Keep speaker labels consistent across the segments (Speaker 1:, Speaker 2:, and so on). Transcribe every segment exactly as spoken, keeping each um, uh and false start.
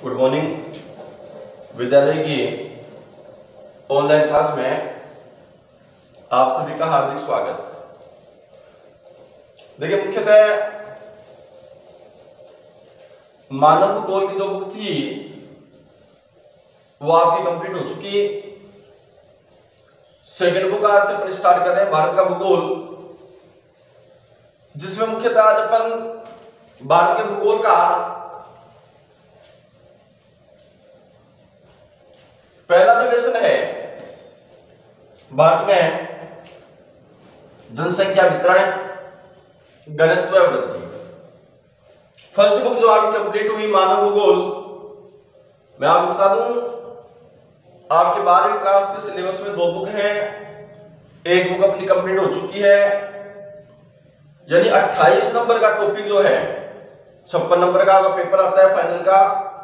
Speaker 1: Good morning. विद्यालय की online class में आप सभी का हार्दिक स्वागत। देखिए, मुख्यतः मानव भूगोल की जो बुक थी वो आपकी कंप्लीट हो चुकी। सेकंड बुक आज से अपन स्टार्ट कर रहे हैं, भारत का भूगोल, जिसमें मुख्यतः आज अपन भारत के भूगोल का पहला जो लेसन है, भारत में जनसंख्या वितरण, घनत्व वृद्धि। फर्स्ट बुक जो आपकी कंप्लीट हुई मानव भूगोल, मैं आपको बता दूं आपके बारहवीं क्लास के सिलेबस में दो बुक हैं। एक बुक अपनी कंप्लीट हो चुकी है, यानी अट्ठाईस नंबर का टॉपिक जो है, छप्पन नंबर का पेपर आता है फाइनल का,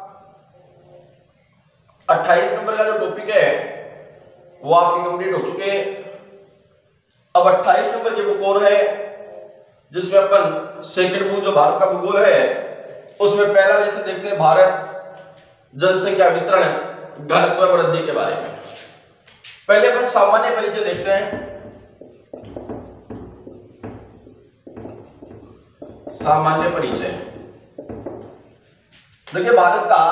Speaker 1: अट्ठाईस नंबर का जो टॉपिक है वो आपके कंप्लीट हो चुके। अब अट्ठाईस नंबर की बुक और है, जिसमें अपन सेकंड बुक जो भारत का भूगोल है उसमें पहला लेसन देखते हैं, भारत जनसंख्या वितरण, घनत्व वृद्धि के बारे में। पहले अपन सामान्य परिचय देखते हैं। सामान्य परिचय देखिए, भारत का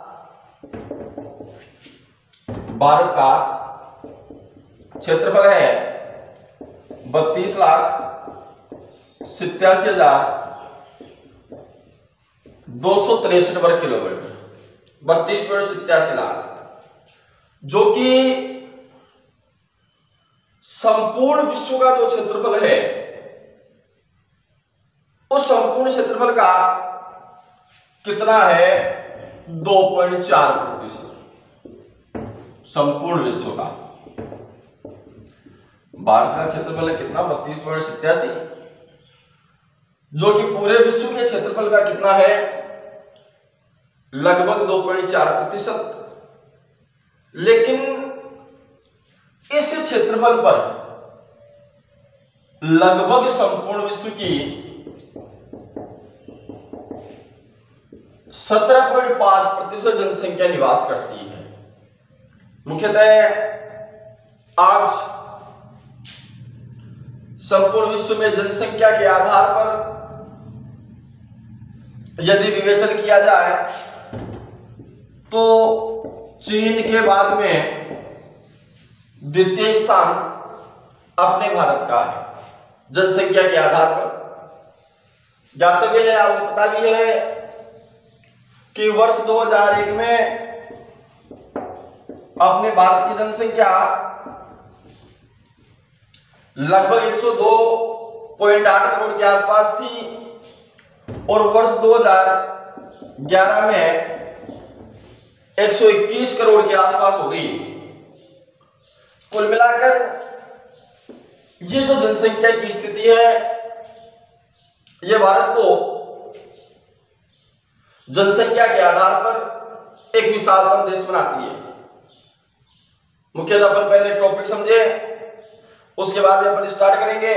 Speaker 1: भारत का क्षेत्रफल है बत्तीस लाख सत्तासी हजार दो सौ तिरसठ वर्ग किलोमीटर, बत्तीस पॉइंट सत्तासी लाख, जो कि संपूर्ण विश्व का जो क्षेत्रफल है उस संपूर्ण क्षेत्रफल का कितना है, दो पॉइंट चार प्रतिशत संपूर्ण विश्व का। भारत का क्षेत्रफल है कितना, बत्तीस पॉइंट सत्तासी, जो कि पूरे विश्व के क्षेत्रफल का कितना है, लगभग दो पॉइंट चार प्रतिशत। लेकिन इस क्षेत्रफल पर लगभग संपूर्ण विश्व की सत्रह पॉइंट पांच प्रतिशत जनसंख्या निवास करती है। मुख्यतः आज संपूर्ण विश्व में जनसंख्या के आधार पर यदि विवेचन किया जाए तो चीन के बाद में द्वितीय स्थान अपने भारत का है जनसंख्या के आधार पर। ज्ञातव्य है, आपको पता भी है कि वर्ष दो हज़ार एक में अपने भारत की जनसंख्या लगभग एक सौ दो पॉइंट आठ करोड़ के आसपास थी और वर्ष दो हज़ार ग्यारह में एक सौ इक्कीस करोड़ के आसपास हो गई। कुल मिलाकर ये जो जनसंख्या की स्थिति है, ये भारत को जनसंख्या के आधार पर एक विशालतम देश बनाती है। मुख्यतः अपन पहले टॉपिक समझे, उसके बाद अपन स्टार्ट करेंगे।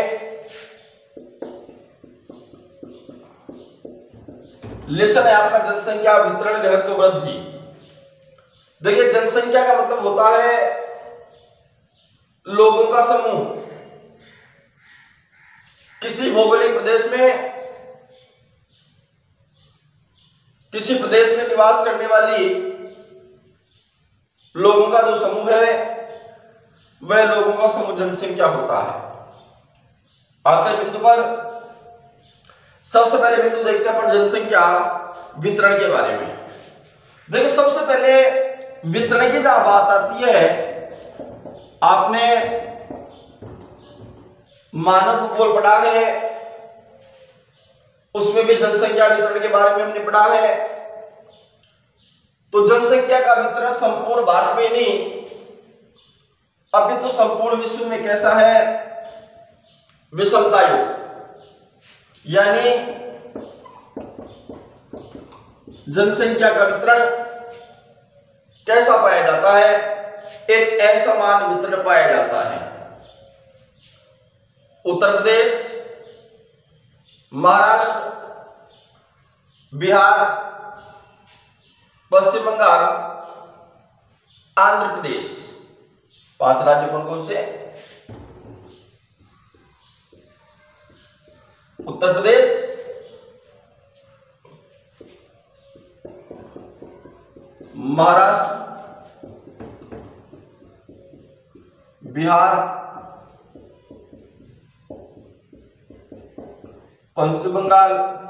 Speaker 1: लेसन है आपका जनसंख्या वितरण, घनत्व वृद्धि। देखिए, जनसंख्या का मतलब होता है लोगों का समूह। किसी भौगोलिक प्रदेश में किसी प्रदेश में निवास करने वाली लोगों का जो समूह है वह लोगों का समूह जनसंख्या होता है। आखिरी बिंदु पर सबसे पहले बिंदु देखते हैं अपन जनसंख्या वितरण के बारे में। देखिए, सबसे पहले वितरण की जहां बात आती है, आपने मानव भूगोल पढ़ा है, उसमें भी जनसंख्या वितरण के बारे में हमने पढ़ा है। तो जनसंख्या का वितरण संपूर्ण भारत में नहीं, अभी तो संपूर्ण विश्व में कैसा है, विषमता युक्त, यानी जनसंख्या का वितरण कैसा पाया जाता है, एक असमान वितरण पाया जाता है। उत्तर प्रदेश, महाराष्ट्र, बिहार, पश्चिम बंगाल, आंध्र प्रदेश। पांच राज्य कौन कौन से? उत्तर प्रदेश, महाराष्ट्र, बिहार, पश्चिम बंगाल,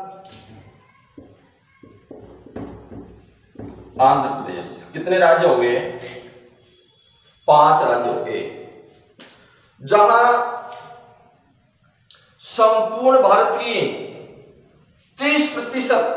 Speaker 1: आंध्र प्रदेश। कितने राज्य हो गए? पांच राज्य हो गए, जहां संपूर्ण भारत की तीस प्रतिशत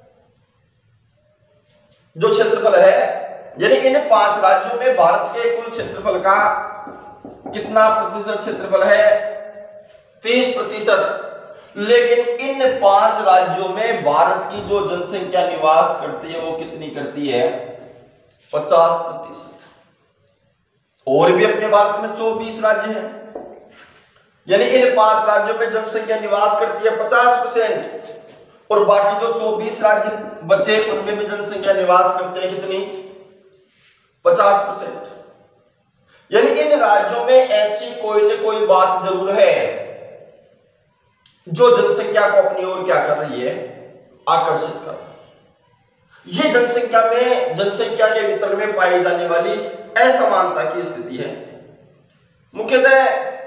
Speaker 1: जो क्षेत्रफल है, यानी इन पांच राज्यों में भारत के कुल क्षेत्रफल का कितना प्रतिशत क्षेत्रफल है? तीस प्रतिशत। लेकिन इन पांच राज्यों में भारत की जो जनसंख्या निवास करती है वो कितनी करती है? पचास प्रतिशत। और भी अपने भारत में चौबीस राज्य हैं, यानी इन पांच राज्यों में जनसंख्या निवास करती है पचास परसेंट, और बाकी जो चौबीस राज्य बचे उनमें भी जनसंख्या निवास करते हैं कितनी? पचास परसेंट। यानी इन राज्यों में ऐसी कोई न कोई बात जरूर है जो जनसंख्या को अपनी ओर क्या कर रही है? आकर्षित कर रही है। ये जनसंख्या में जनसंख्या के वितरण में पाई जाने वाली असमानता की स्थिति है। मुख्यतः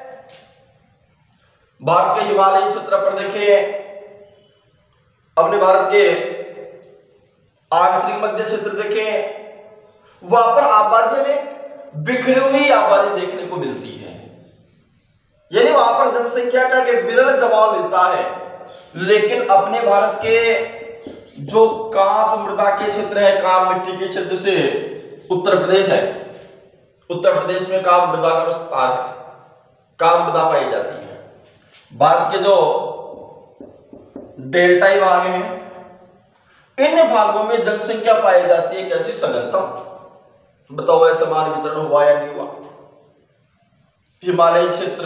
Speaker 1: भारत के हिमालयी क्षेत्र पर देखें, अपने भारत के आंतरिक मध्य क्षेत्र देखें, वहां पर आबादी में बिखरी हुई आबादी देखने को मिलती है, यानी वहां पर जनसंख्या का एक विरल जमाव मिलता है। लेकिन अपने भारत के जो काप मृदा के क्षेत्र है, काप मिट्टी के क्षेत्र से उत्तर प्रदेश है, उत्तर प्रदेश में काप मृदा का विस्तार है, काप मृदा पाई जाती है। भारत के जो डेल्टाई भाग हैं, इन भागों में जनसंख्या पाई जाती है कैसी? सघनतम। बताओ ऐसा समान वितरण हुआ या नहीं हुआ? हिमालयी क्षेत्र,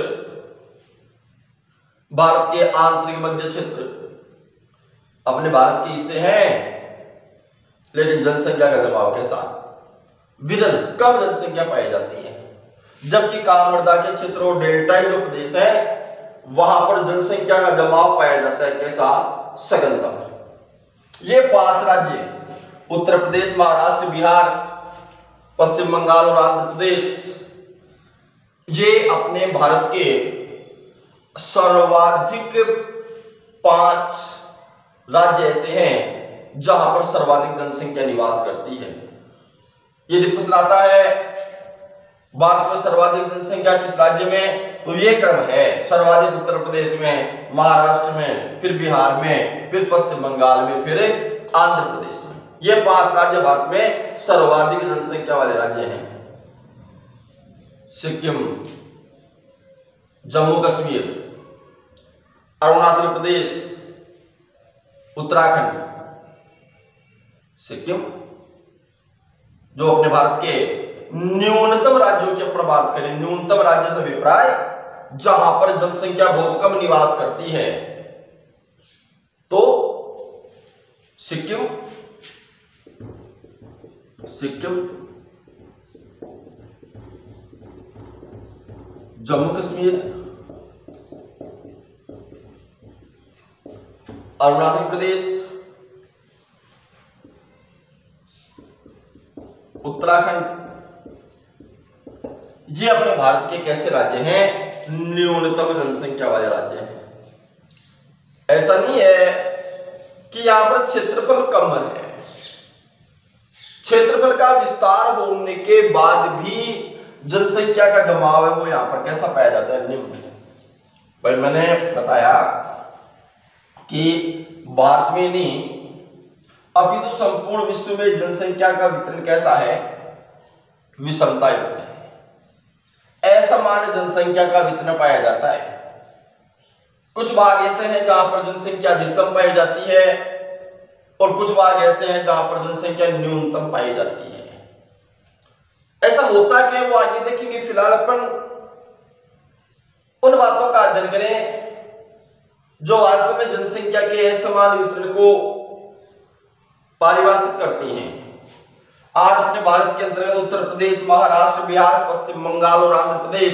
Speaker 1: भारत के आंतरिक मध्य क्षेत्र अपने भारत के हिस्से हैं, लेकिन जनसंख्या का जमाव के साथ विरल कम जनसंख्या पाई जाती है। जबकि काप मृदा के क्षेत्र और डेल्टाई जो प्रदेश है वहां पर जनसंख्या का जमाव पाया जाता है कैसा? सघनतम। ये पांच राज्य उत्तर प्रदेश, महाराष्ट्र, बिहार, पश्चिम बंगाल और आंध्र प्रदेश, ये अपने भारत के सर्वाधिक पांच राज्य ऐसे हैं जहां पर सर्वाधिक जनसंख्या निवास करती है। यदि प्रश्न आता है भारत में सर्वाधिक जनसंख्या किस राज्य में, तो ये क्रम है सर्वाधिक उत्तर प्रदेश में, महाराष्ट्र में, फिर बिहार में, फिर पश्चिम बंगाल में, फिर आंध्र प्रदेश में। ये पांच राज्य भारत में सर्वाधिक जनसंख्या वाले राज्य हैं। सिक्किम, जम्मू कश्मीर, अरुणाचल प्रदेश, उत्तराखंड। सिक्किम जो अपने भारत के न्यूनतम राज्यों की अपन बात करें, न्यूनतम राज्य से अभिप्राय जहां पर जनसंख्या बहुत कम निवास करती है, तो सिक्किम, सिक्किम, जम्मू कश्मीर, अरुणाचल प्रदेश, उत्तराखंड, ये अपने भारत के कैसे राज्य हैं? न्यूनतम जनसंख्या वाले राज्य हैं। ऐसा नहीं है कि यहां पर क्षेत्रफल कम है, क्षेत्रफल का विस्तार होने के बाद भी जनसंख्या का जमाव है वो यहां पर कैसा पाया जाता है? निम्न। भाई मैंने बताया कि भारत में नहीं अभी तो संपूर्ण विश्व में जनसंख्या का वितरण कैसा है? विषमता युक्त है, असमान जनसंख्या का वितरण पाया जाता है। कुछ भाग ऐसे हैं जहां पर जनसंख्या अधिकतम पाई जाती है और कुछ भाग ऐसे हैं जहां पर जनसंख्या न्यूनतम पाई जाती है। ऐसा होता क्या है वो आगे देखेंगे। फिलहाल अपन उन बातों का अध्ययन करें जो वास्तव में जनसंख्या के असमान वितरण को परिभाषित करती हैं। आज अपने भारत के अंतर्गत उत्तर प्रदेश, महाराष्ट्र, बिहार, पश्चिम बंगाल और आंध्र प्रदेश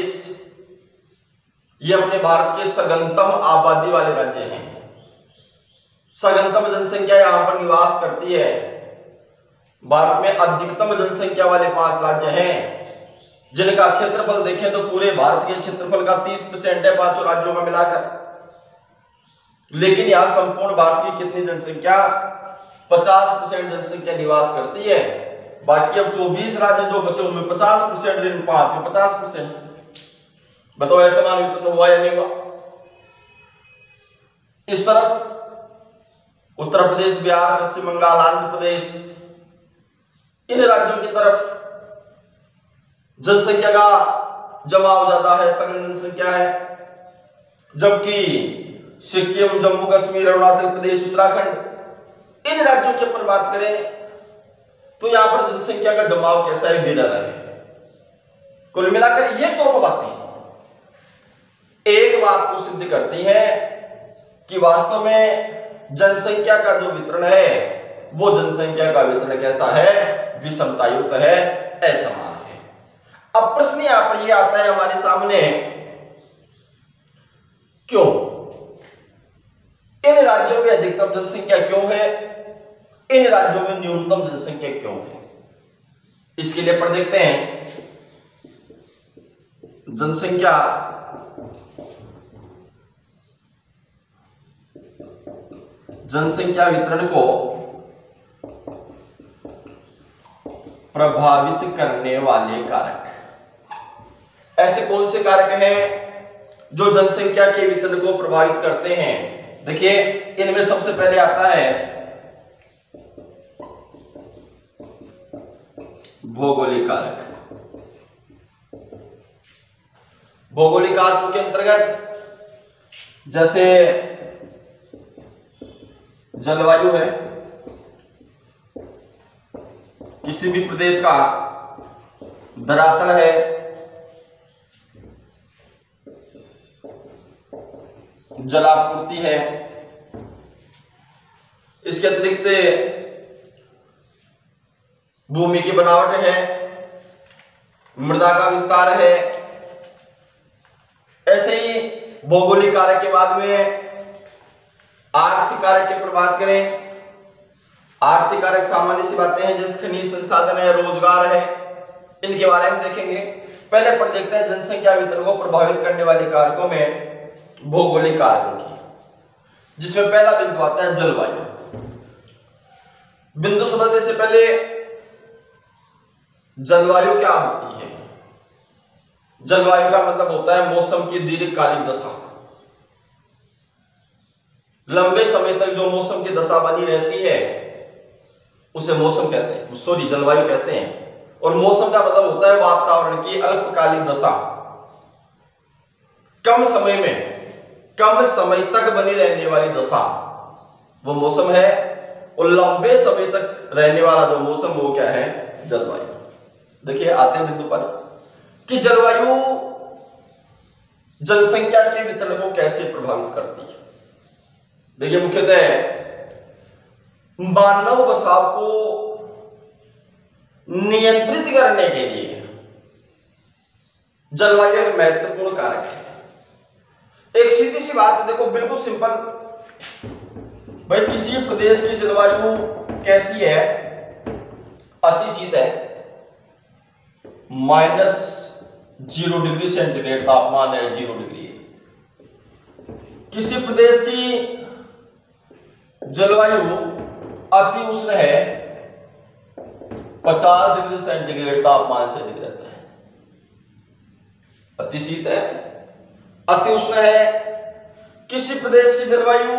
Speaker 1: ये अपने भारत के सघनतम आबादी वाले राज्य हैं। सघनतम जनसंख्या यहां पर निवास करती है। भारत में अधिकतम जनसंख्या वाले पांच राज्य हैं, जिनका क्षेत्रफल देखें तो पूरे भारत के क्षेत्रफल का तीस परसेंट है पांचों राज्यों का मिलाकर। लेकिन यहां संपूर्ण भारत की कितनी जनसंख्या, पचास परसेंट जनसंख्या निवास करती है। बाकी अब चौबीस राज्य जो बचे उनमें पचास परसेंट, इन पांच में पचास परसेंट। बताओ ऐसा मान वितरण हुआ या नहीं हुआ? इस तरफ उत्तर प्रदेश, बिहार, पश्चिम बंगाल, आंध्र प्रदेश, इन राज्यों की तरफ जनसंख्या का जमाव ज्यादा है, सघन जनसंख्या है। जबकि सिक्किम, जम्मू कश्मीर, अरुणाचल प्रदेश, उत्तराखंड, इन राज्यों की अपन बात करें तो यहां पर जनसंख्या का जमाव कैसा है, विरल है। कुल मिलाकर ये दोनों बातें एक बात को सिद्ध करती है कि वास्तव में जनसंख्या का जो वितरण है वो जनसंख्या का वितरण कैसा है, विषमतायुक्त है, असमान है। अब प्रश्न यहां पर ये आता है हमारे सामने, क्यों इन राज्यों में अधिकतम जनसंख्या क्यों है, इन राज्यों में न्यूनतम जनसंख्या क्यों है? इसके लिए पर देखते हैं जनसंख्या जनसंख्या वितरण को प्रभावित करने वाले कारक। ऐसे कौन से कारक हैं जो जनसंख्या के वितरण को प्रभावित करते हैं? देखिए, इनमें सबसे पहले आता है भौगोलिक कारक। भौगोलिक कारकों के अंतर्गत जैसे जलवायु है, किसी भी प्रदेश का धरातल है, जलापूर्ति है, इसके अतिरिक्त भूमि की बनावट है, मृदा का विस्तार है। ऐसे ही भौगोलिक कारक के बाद में आर्थिक कारक के पर बात करें। आर्थिक कारक सामान्य सी बातें हैं, जैसे खनिज संसाधन है, रोजगार है, इनके बारे में देखेंगे। पहले पर देखते हैं जनसंख्या वितरण को प्रभावित करने वाले कारकों में भौगोलिक कारकों की, जिसमें पहला बिंदु आता है जलवायु। बिंदु समझने से पहले जलवायु क्या होती है? जलवायु का मतलब होता है मौसम की दीर्घकालिक दशा। लंबे समय तक जो मौसम की दशा बनी रहती है उसे मौसम कहते हैं, सॉरी जलवायु कहते हैं। और मौसम का मतलब होता है वातावरण की अल्पकालिक दशा, कम समय में कम समय तक बनी रहने वाली दशा वो मौसम है। और लंबे समय तक रहने वाला जो मौसम वो क्या है, जलवायु। देखिए, आते हैं बिंदु पर कि जलवायु जनसंख्या के वितरण को कैसे प्रभावित करती है। देखिए, मुख्यतः मानव बसाव को नियंत्रित करने के लिए जलवायु एक महत्वपूर्ण कारक है। एक सीधी सी बात है, देखो बिल्कुल सिंपल भाई, किसी प्रदेश की जलवायु कैसी है? अतिशीत है, माइनस जीरो डिग्री सेंटीग्रेड तापमान है, जीरो डिग्री। किसी प्रदेश की जलवायु अति उष्ण है, पचास डिग्री सेंटीग्रेड तापमान से अधिक रहता है। अति शीत है, अति उष्ण है। किसी प्रदेश की जलवायु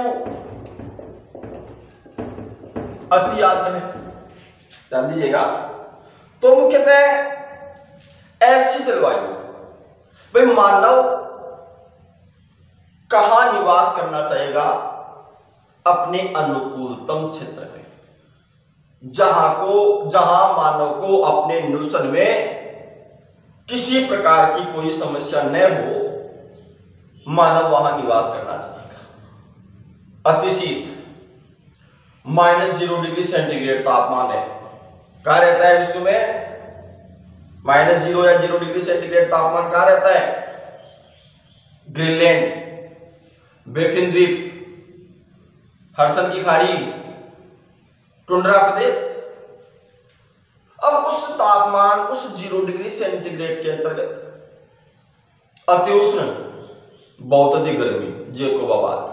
Speaker 1: अति आर्द्र है, ध्यान दीजिएगा। तो मुख्यतः ऐसी जलवायु भाई मानव कहां निवास करना चाहेगा? अपने अनुकूलतम क्षेत्र में, जहां को जहां मानव को अपने निवसन में किसी प्रकार की कोई समस्या न हो, मानव वहां निवास करना चाहेगा। अतिशीत माइनस जीरो डिग्री सेंटीग्रेड तापमान है, कहाँ रहता है विश्व में? माइनस जीरो या जीरो डिग्री सेंटीग्रेड तापमान कहाँ रहता है? ग्रीनलैंड, बेफिन द्वीप, हडसन की खाड़ी, टुंड्रा प्रदेश। अब उस तापमान, उस जीरो डिग्री सेंटीग्रेड के अंतर्गत अतिउष्ण, बहुत अधिक गर्मी, जैकोबाबाद,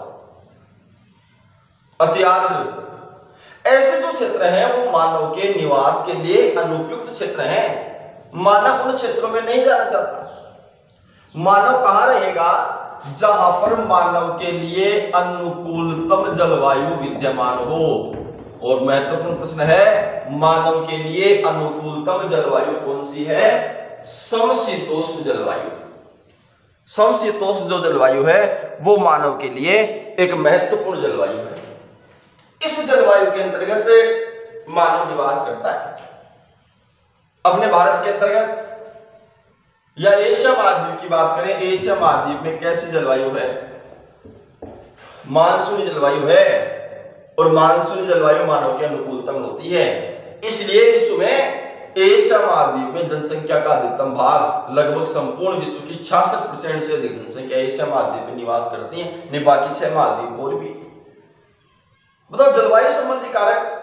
Speaker 1: अति आर्द्र, ऐसे जो क्षेत्र हैं वो मानव के निवास के लिए अनुपयुक्त क्षेत्र हैं। मानव उन क्षेत्रों में नहीं जाना चाहता। मानव कहां रहेगा? जहां पर मानव के लिए अनुकूलतम जलवायु विद्यमान हो। और महत्वपूर्ण प्रश्न है, मानव के लिए अनुकूलतम जलवायु कौन सी है? समशीतोष्ण जलवायु। समशीतोष्ण जो जलवायु है वो मानव के लिए एक महत्वपूर्ण जलवायु है। इस जलवायु के अंतर्गत मानव निवास करता है। अपने भारत के अंतर्गत या एशिया महाद्वीप की बात करें, एशिया महाद्वीप में कैसी जलवायु है? मानसूनी जलवायु है, और मानसूनी जलवायु मानव के अनुकूलतम होती है। इसलिए विश्व में एशिया महाद्वीप में जनसंख्या का अधिकतम भाग, लगभग संपूर्ण विश्व की छियासठ परसेंट से अधिक जनसंख्या एशिया महाद्वीप में निवास करती है, नहीं बाकी छह महाद्वीप और भी। मतलब जलवायु संबंधी कारक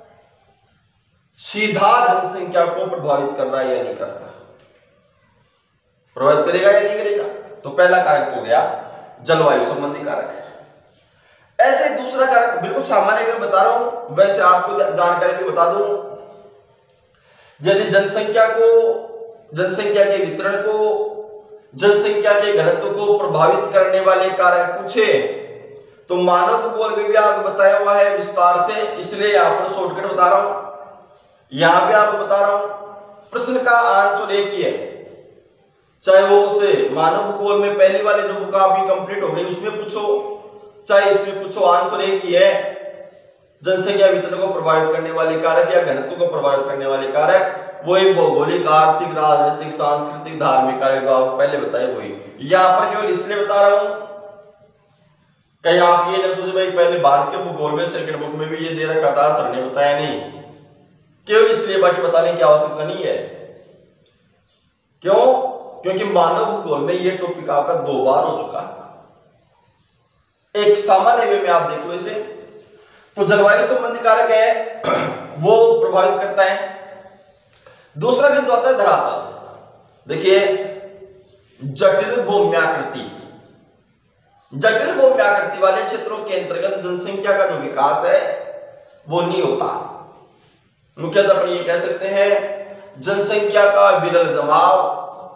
Speaker 1: सीधा जनसंख्या को प्रभावित कर रहा है या नहीं कर रहा? प्रभावित करेगा या नहीं करेगा? तो पहला कारक तो गया जलवायु संबंधी कारक। ऐसे दूसरा कारक बिल्कुल सामान्य मैं बता रहा हूं, वैसे आपको जानकारी भी बता दूं। यदि जनसंख्या को, जनसंख्या के वितरण को, जनसंख्या के घनत्व को प्रभावित करने वाले कारक पूछे तो मानव भूगोल विभाग बताया हुआ है विस्तार से, इसलिए यहां पर शॉर्टकट बता रहा हूं। यहां पे आपको बता रहा हूं, प्रश्न का आंसर एक ही है, चाहे वो उसे मानव भूगोल में पहली वाले जो बुक आपकी कंप्लीट हो गई उसमें पूछो, चाहे इसमें पूछो, आंसर एक ही है। जनसंख्या वितरण को प्रभावित करने वाले कारक या घनत्व को प्रभावित करने वाले कारक वही भौगोलिक, आर्थिक, राजनीतिक, सांस्कृतिक, धार्मिक कारक जो आपको पहले बताए वही। यहां पर केवल इसलिए बता रहा हूं कहीं आप ये न सोचे भाई पहले भारत के भूगोल में सेकंड बुक में भी ये दे रखा था, सर ने बताया नहीं, केवल इसलिए, बाकी बताने की आवश्यकता नहीं है। क्यों? क्योंकि मानव भूगोल में ये टॉपिक आपका दो बार हो चुका है। एक सामान्य वे में आप देख लो इसे, तो जलवायु संबंधी कारक है वो प्रभावित करता है। दूसरा बिंदु आता है धरातल। देखिए, जटिल भूम्याकृति, जटिल भूम्याकृति वाले क्षेत्रों के अंतर्गत जनसंख्या का जो विकास है वो नहीं होता। मुख्यतः अपन ये कह सकते हैं जनसंख्या का विरल जमाव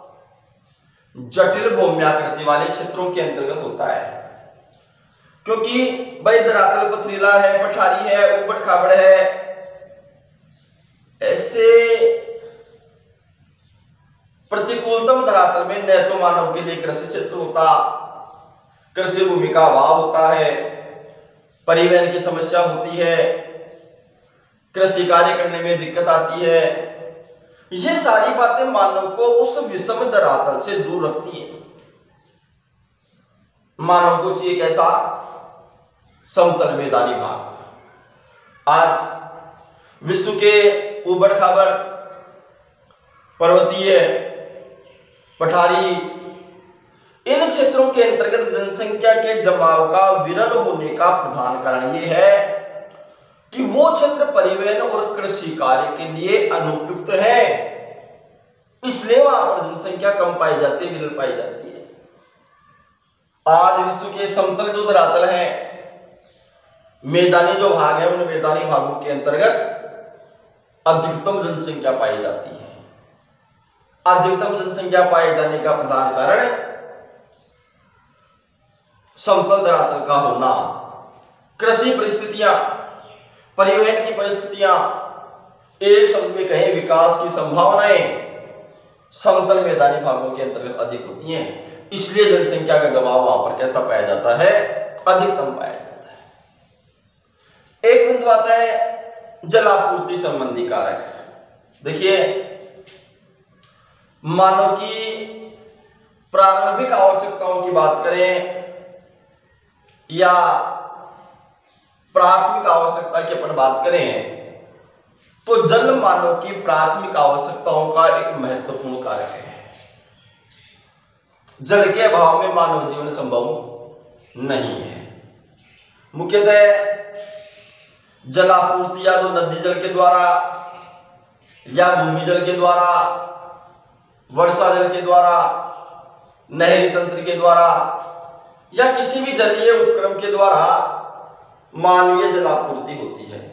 Speaker 1: जटिल भूम्याकृति वाले क्षेत्रों के अंतर्गत होता है, क्योंकि भाई धरातल पथरीला है, पठारी है, ऊबड़ खाबड़ है, ऐसे प्रतिकूलतम धरातल में न तो मानव के लिए कृषि क्षेत्र होता, कृषि भूमि का अभाव होता है, परिवहन की समस्या होती है, कृषि कार्य करने में दिक्कत आती है। ये सारी बातें मानव को उस विषम धरातल से दूर रखती है। मानव को चाहिए कैसा? समतल मैदानी भाग। आज विश्व के ऊबड़ खाबड़, पर्वतीय, पठारी, इन क्षेत्रों के अंतर्गत जनसंख्या के जमाव का विरल होने का प्रधान कारण यह है कि वो क्षेत्र परिवहन और कृषि कार्य के लिए अनुपयुक्त है, इसलिए वहां पर जनसंख्या कम पाई जाती है, विरल पाई जाती है। आज विश्व के समतल जो धरातल है, मैदानी जो भाग है, उन मैदानी भागों के अंतर्गत अधिकतम जनसंख्या पाई जाती है। अधिकतम जनसंख्या पाए जाने का प्रधान कारण समतल धरातल का होना, कृषि परिस्थितियां, परिवहन की परिस्थितियां, एक शब्द में कहें विकास की संभावनाएं समतल मैदानी भागों के अंतर्गत अधिक होती हैं, इसलिए जनसंख्या का दबाव वहां पर कैसा पाया जाता है? अधिकतम पाया जाता है। एक बिंदु आता है जलापूर्ति संबंधी कारक। देखिए, मानव की प्रारंभिक आवश्यकताओं की बात करें या प्राथमिक आवश्यकता की अपन बात करें तो जल मानव की प्राथमिक आवश्यकताओं का एक महत्वपूर्ण कारक है। जल के अभाव में मानव जीवन संभव नहीं है। मुख्यतः जलापूर्ति या तो नदी जल के द्वारा या भूमि जल के द्वारा, वर्षा जल के द्वारा, नहरी तंत्र के द्वारा या किसी भी जलीय उपक्रम के द्वारा मानवीय जलापूर्ति होती है।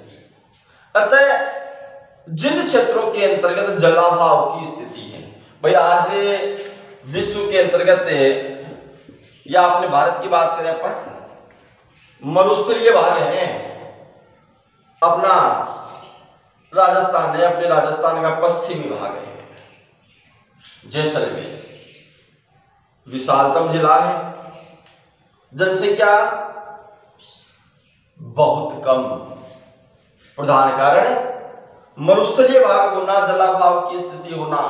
Speaker 1: अतः जिन क्षेत्रों के अंतर्गत जलाभाव की स्थिति है, भाई आज विश्व के अंतर्गत या अपने भारत की बात करें अपन, मरुस्थलीय भाग है अपना राजस्थान है, अपने राजस्थान का पश्चिमी भाग है जैसलमेर, विशालतम जिला है, जनसंख्या बहुत कम। प्रधान कारण मरुस्थलीय भाग होना, जलाभाव की स्थिति होना।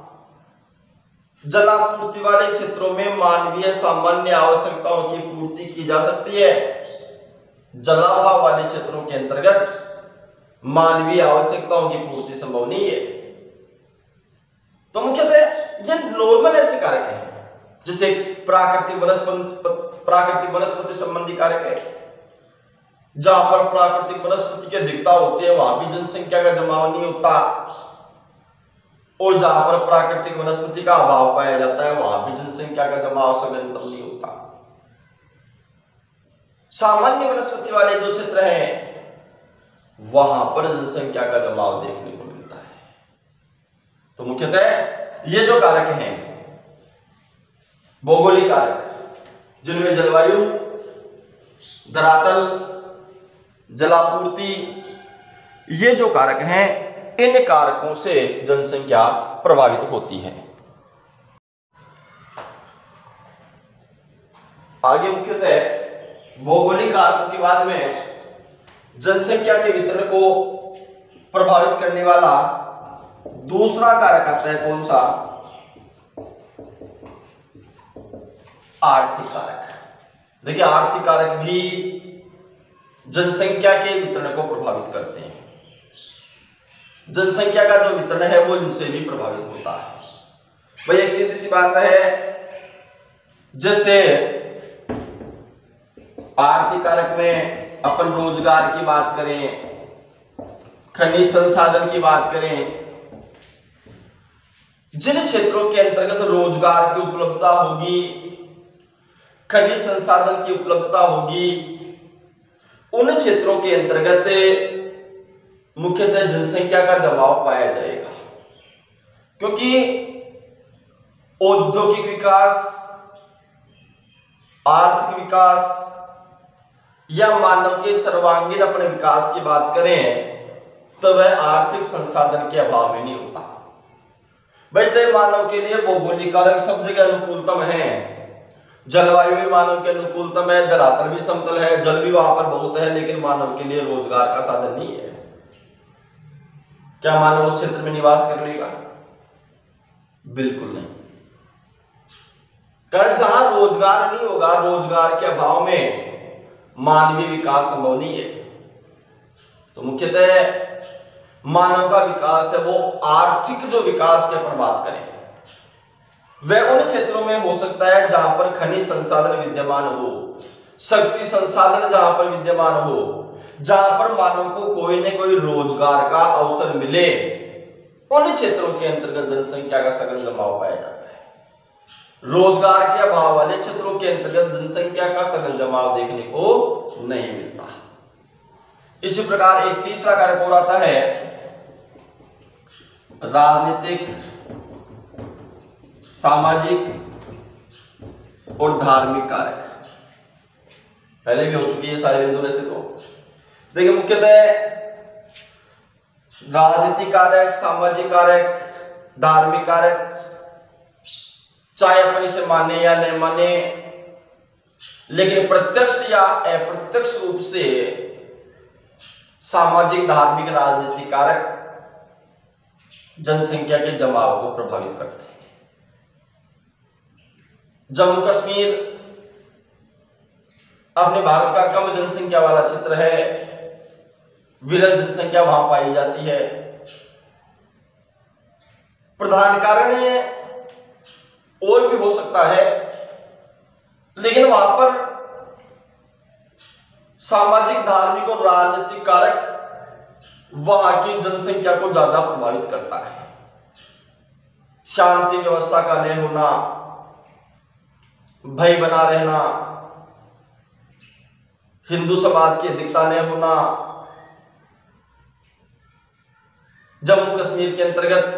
Speaker 1: जलापूर्ति वाले क्षेत्रों में मानवीय सामान्य आवश्यकताओं की पूर्ति की जा सकती है। जलाभाव वाले क्षेत्रों के अंतर्गत मानवीय आवश्यकताओं की पूर्ति संभव नहीं है। तो मुख्यतः ये नॉर्मल ऐसे कारक हैं, जैसे प्राकृतिक वनस्पति प्राकृतिक वनस्पति संबंधी कारक है। जहां पर प्राकृतिक वनस्पति की अधिकता होती है वहां भी जनसंख्या का जमाव नहीं होता, और जहां पर प्राकृतिक वनस्पति का अभाव पाया जाता है वहां भी जनसंख्या का जमाव सघनतम नहीं होता। सामान्य वनस्पति वाले जो क्षेत्र हैं वहां पर जनसंख्या का जमाव देखने को मिलता है। तो मुख्यतः ये जो कारक हैं भौगोलिक कारक, जिनमें जलवायु, धरातल, जलापूर्ति, ये जो कारक हैं, इन कारकों से जनसंख्या प्रभावित होती है। आगे मुख्यतः भौगोलिक कारकों के बाद में जनसंख्या के वितरण को प्रभावित करने वाला दूसरा कारक आता है, कौन सा? आर्थिक कारक। देखिए आर्थिक कारक भी जनसंख्या के वितरण को प्रभावित करते हैं। जनसंख्या का जो वितरण है वो इनसे भी प्रभावित होता है। भाई एक सीधी सी बात है, जैसे आर्थिक कारक में अपन रोजगार की बात करें, खनिज संसाधन की बात करें, जिन क्षेत्रों के अंतर्गत रोजगार की उपलब्धता होगी, खनिज संसाधन की उपलब्धता होगी, उन क्षेत्रों के अंतर्गत मुख्यतः जनसंख्या का जमाव पाया जाएगा। क्योंकि औद्योगिक विकास, आर्थिक विकास या मानव के सर्वांगीण अपने विकास की बात करें तो वह आर्थिक संसाधन के अभाव में नहीं होता। वैसे मानव के लिए भौगोलिक कारक सब जगह अनुकूलतम है, जलवायु भी मानव के अनुकूलतम है, धरातल भी समतल है, जल भी वहां पर बहुत है, लेकिन मानव के लिए रोजगार का साधन नहीं है। क्या मानव उस क्षेत्र में निवास कर लेगा? बिल्कुल नहीं। कारण जहां रोजगार नहीं होगा, रोजगार के अभाव में मानवीय विकास संभव नहीं है। तो मुख्यतः मानव का विकास है वो आर्थिक जो विकास की अपन बात करें वह उन क्षेत्रों में हो सकता है जहां पर खनिज संसाधन विद्यमान हो, शक्ति संसाधन जहां पर विद्यमान हो, जहां पर मानव को कोई न कोई रोजगार का अवसर मिले, उन क्षेत्रों के अंतर्गत जनसंख्या का सघन जमाव पाया जाता है। रोजगार के अभाव वाले क्षेत्रों के अंतर्गत जनसंख्या का सघन जमाव देखने को नहीं मिलता। इसी प्रकार एक तीसरा कारक और आता है राजनीतिक, सामाजिक और धार्मिक कारक। पहले भी हो चुकी है सारे बिंदु वैसे तो। देखिए मुख्यतः राजनीतिक कारक, सामाजिक कारक, धार्मिक कारक, चाहे अपन इसे माने या नहीं माने, लेकिन प्रत्यक्ष या अप्रत्यक्ष रूप से सामाजिक, धार्मिक, राजनीतिक कारक जनसंख्या के जमाव को प्रभावित करते हैं। जम्मू कश्मीर अपने भारत का कम जनसंख्या वाला क्षेत्र है, विरल जनसंख्या वहां पाई जाती है। प्रधान कारण और भी हो सकता है, लेकिन वहां पर सामाजिक, धार्मिक और राजनीतिक कारक वहां की जनसंख्या को ज्यादा प्रभावित करता है। शांति व्यवस्था का न होना, भय बना रहना, हिंदू समाज की अधिकता न होना, जम्मू कश्मीर के अंतर्गत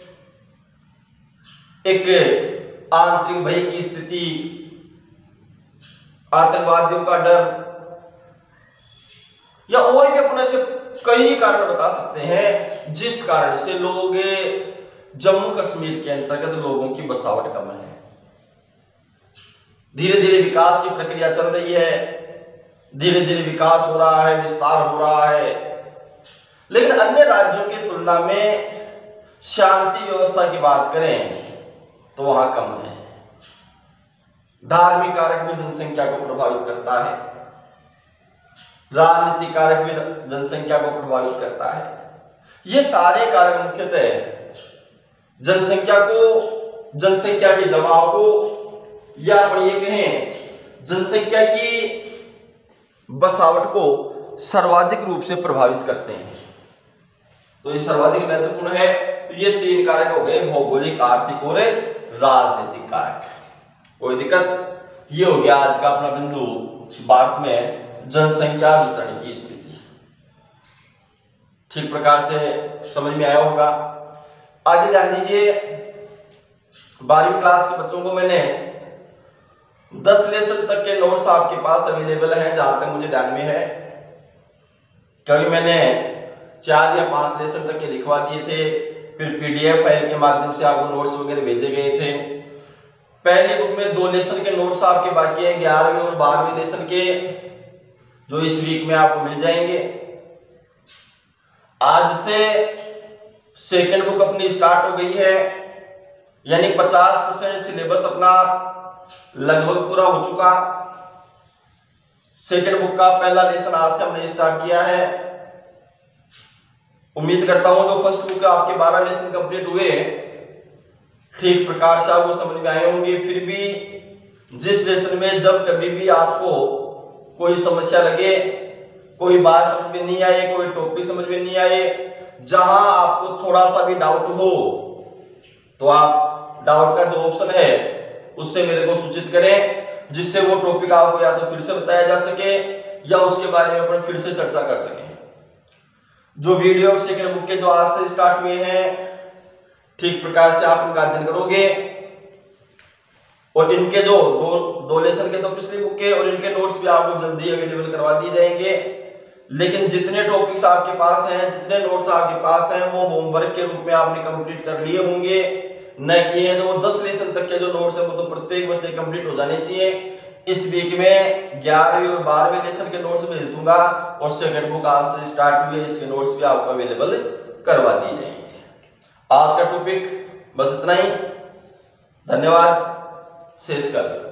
Speaker 1: एक आंतरिक भय की स्थिति, आतंकवादियों का डर, या और भी अपने से कई कारण बता सकते हैं जिस कारण से लोग जम्मू कश्मीर के अंतर्गत लोगों की बसावट कम है। धीरे धीरे विकास की प्रक्रिया चल रही है, धीरे धीरे विकास हो रहा है, विस्तार हो रहा है, लेकिन अन्य राज्यों की तुलना में शांति व्यवस्था की बात करें तो वहां कम है। धार्मिक कारक भी जनसंख्या को प्रभावित करता है, राजनीतिक कारक भी जनसंख्या को प्रभावित करता है। ये सारे कारक मुख्यतः जनसंख्या को, जनसंख्या के जमाव को, या अपन ये कहें जनसंख्या की बसावट को सर्वाधिक रूप से प्रभावित करते हैं। तो ये सर्वाधिक महत्वपूर्ण है। तो ये तीन कारक हो गए, भौगोलिक, आर्थिक और राजनीतिक कारक। कोई दिक्कत? ये हो गया आज का अपना बिंदु, भारत में जनसंख्या वितरण की स्थिति। ठीक प्रकार से समझ में आया होगा। आगे ध्यान दीजिए, बारहवीं क्लास के बच्चों को मैंने दस लेसन तक के नोट्स आपके पास अवेलेबल हैं, जहां तक मुझे ध्यान में है, क्योंकि मैंने चार या पांच लेसन तक के लिखवा दिए थे, फिर पीडीएफ फाइल के माध्यम से आपको नोट्स वगैरह भेजे गए थे। पहली बुक में दो लेसन के नोट्स आपके बाकी हैं, ग्यारहवीं और बारहवीं लेसन के, जो इस वीक में आपको मिल जाएंगे। आज से सेकेंड बुक अपनी स्टार्ट हो गई है, यानी पचास परसेंट सिलेबस अपना लगभग पूरा हो चुका। सेकेंड बुक का पहला लेसन आज से हमने स्टार्ट किया है। उम्मीद करता हूं जो फर्स्ट बुक आपके बारह लेसन कंप्लीट हुए ठीक प्रकार से आपको समझ में आए होंगे। फिर भी जिस लेसन में जब कभी भी आपको कोई समस्या लगे, कोई बात समझ में नहीं आए, कोई टॉपिक समझ में नहीं आए, जहां आपको थोड़ा सा भी डाउट हो, तो आप डाउट का जो ऑप्शन है उससे मेरे को सूचित करें, जिससे वो टॉपिक आपको या तो फिर से बताया जा सके या उसके बारे में अपन फिर से चर्चा कर सकें। जो वीडियो सेकंड बुक के जो आज से स्टार्ट हुए हैं, ठीक प्रकार से आप उनका अध्ययन करोगे, और इनके जो दो दो लेसन के तो पिछली बुक के, और इनके नोट्स भी आपको जल्दी अवेलेबल करवा दिए जाएंगे। लेकिन जितने टॉपिक्स आपके पास हैं, जितने नोट्स आपके पास हैं, वो होमवर्क के रूप में आपने कंप्लीट कर लिए होंगे, न किए तो वो दस लेसन तक के जो नोट्स हैं वो तो प्रत्येक बच्चे कंप्लीट हो जाने चाहिए। इस वीक में ग्यारहवीं और बारहवीं लेसन के नोट्स भेज दूंगा, और सेकंड बुक आज से स्टार्ट हुए, इसके नोट्स भी आपको अवेलेबल करवा दिए जाएंगे। आज का टॉपिक बस इतना ही। धन्यवाद। शेष कर